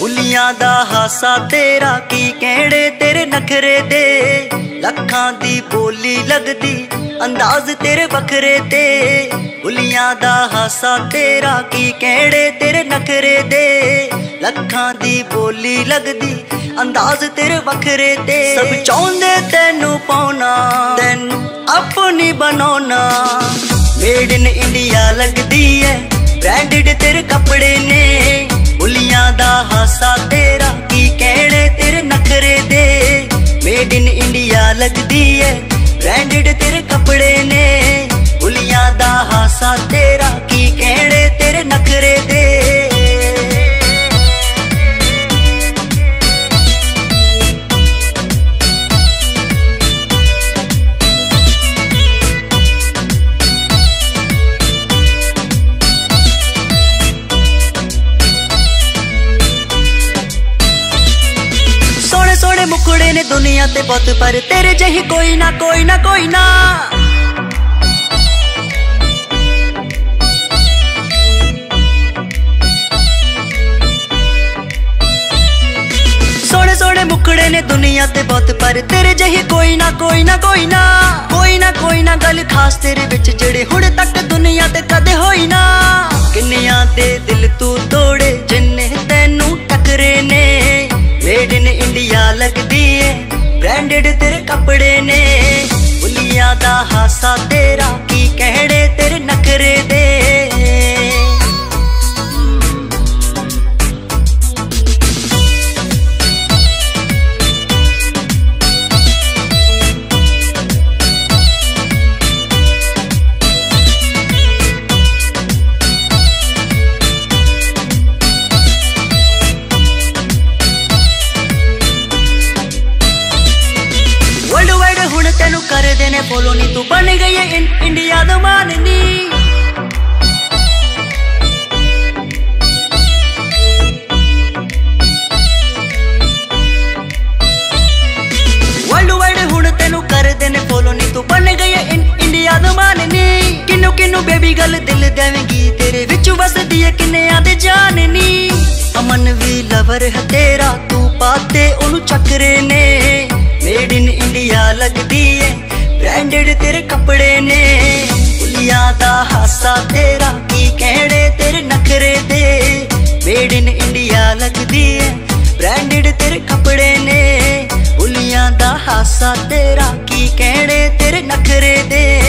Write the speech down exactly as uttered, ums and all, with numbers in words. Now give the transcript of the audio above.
बुलियां दा हासा तेरा की कहड़े तेरे नखरे दे। लखां दी बोली लगदी अंदाज तेरे बखरे ते। बुलियां दा हासा तेरा की कहड़े तेरे नखरे दे। लखां दी बोली लगदी अंदाज तेरे बखरे ते। सब चाहुंदे तेनू पाउना तेनू अपनी बनौना। मेड इन इंडिया लगदी है ब्रांडेड तेरे कपड़े ने। बुलियां दा हासा तेरा की कहड़े तेरे नखरे दे। मेड इन इंडिया लगदी है ब्रांडेड तेरे कपड़े ने। बुलियां दा हासा तेरा की कहड़े तेरे नखरे दे। मुखड़े ने दुनिया ते बहुत पर तेरे जही कोई ना कोई ना कोई ना। सोने सोने मुखड़े ने दुनिया ते बहुत पर तेरे जही कोई ना कोई ना कोई ना। कोई ना कोई ना गल खास तेरे विच जेड़े हुण तक दुनिया ते कदे होई ना। किन्नियां दे दिल तू तोड़े जिन्ने तैनू टकरे ने। मेड इन इंडिया लगदी है ब्रांडेड तेरे कपड़े ने। बुलियां दा हासा तेरा की कहड़े तेरे नखरे दे। तेनू कर देने बोलो नी तू बन गई है इन इंडिया दा माननी। वर्ल्ड वाइड हुण तेनू कर देने बोलो नी तू बन गई है इन इंडिया दा माननी। किन्नू किन्नू बेबी गल दिल देवेंगी तेरे विच वसदी है किन्नियां दे जाननी। अमन भी लवर है तेरा तू पाते ओनू चक्रे ने। मेड इन इंडिया लगदी है ब्रांडेड तेरे कपड़े ने। बुलियां दा हासा तेरा की कहड़े तेरे नखरे दे। मेड इन इंडिया लगदी है ब्रांडेड तेरे कपड़े ने। बुलियां दा हासा तेरा की कहड़े तेरे नखरे दे।